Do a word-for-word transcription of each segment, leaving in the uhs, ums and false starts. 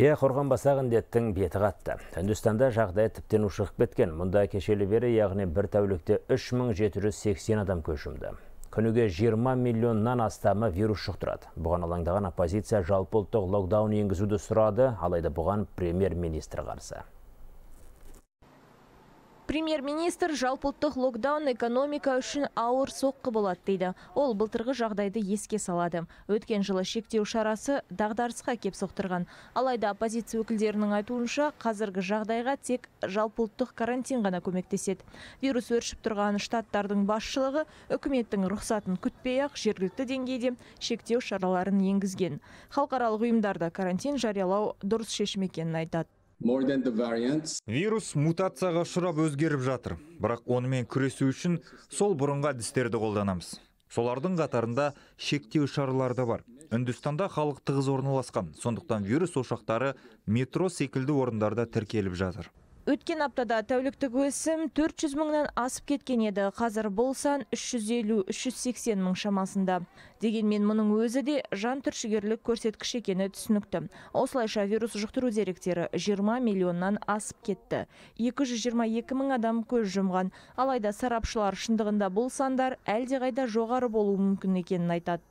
Е, Қорғанбасақ індеттің беті қатты. Үндістанда жағдай тіптен ушығып кеткен. Мұнда кешелі бері, яғни бір тәулікте үш мың жеті жүз сексен адам көз жұмды. Күніге жиырма миллионнан астамы вирус жұқтырады. Бұған алаңдаған оппозиция жалпы ұлттық локдаун енгізуді сұрады, алайда бұған премьер-министр қарсы. Премьер-министр жалпылттық локдаун экономика үшін ауыр соққы болады дейді. Ол былтырғы жағдайды еске салады. Өткен жылы шектеу шарасы дағдарысқа кеп соқтырған. Алайда оппозиция өкілдерінің айтуынша, қазіргі жағдайға тек жалпылттық карантин ғана көмектеседі. Вирус өршіп тұрған штаттардың басшылығы үкіметтің рұқсатын күтпей-ақ жергілікті деңгейде шектеу шараларын енгізген. Халықаралық ұйымдарда карантин жариялау дұрыс шешім екенін айтады. Вирус мутацияға ұшырап өзгеріп жатыр. Бірақ онымен күресу үшін сол бұрынғы әдістерді қолданамыз. Солардың қатарында шектеу шаралары да бар. Үндістанда халық тығыз орналасқан, сондықтан вирус ошақтары метро секілді орындарда тіркеліп жатыр. Өткен аптада тәуліктік өсім төрт жүз мыңнан асып кеткен еді. Қазір бұл сан үш жүз елу - үш жүз сексен мың шамасында. Дегенмен мұның өзі де жан түршігерлік көрсеткіш екені түсінікті. Осылайша вирус жұқтыру деректері жиырма миллионнан асып кетті. екі жүз жиырма екі мың адам көз жұмған. Алайда сарапшылар шындығында бұл сандар әлдеқайда жоғары болуы мүмкін екенін айтады.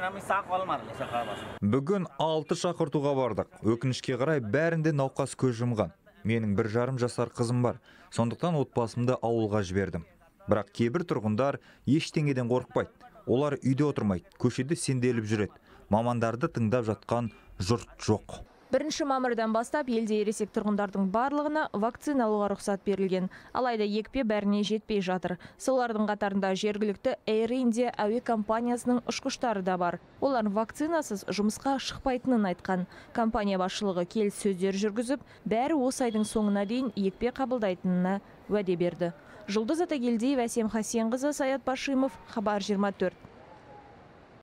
Бүгін алты шақыртуға бардық. Өкінішке қарай бәрінде науқас көз жұмған. Менің бір жарым жасар қызым бар. Сондықтан отбасымды ауылға жібердім. Бірақ кейбір тұрғындар ештеңеден қорықпайды. Олар үйде отырмайды, көшеде сенделіп жүреді. Мамандарды тыңдап жатқан жұрт жоқ. Бірінші мамырдан бастап елде ересек тұрғындардың барлығына вакцина алуға рұқсат берілген. Алайда екпе бәріне жетпей жатыр. Солардың қатарында жергілікті Air India әуе компаниясының ұшқыштары да бар. Олар вакцинасыз жұмысқа шықпайтынын айтқан. Компания басшылығы келіссөздер жүргізіп, бәрі осы айдың соңына дейін екпе қабылдайтынына уәде берді. Жұлдыз Атагелдиева, Әсем Хасенқызы, Саят Башимов, Хабар жиырма төрт.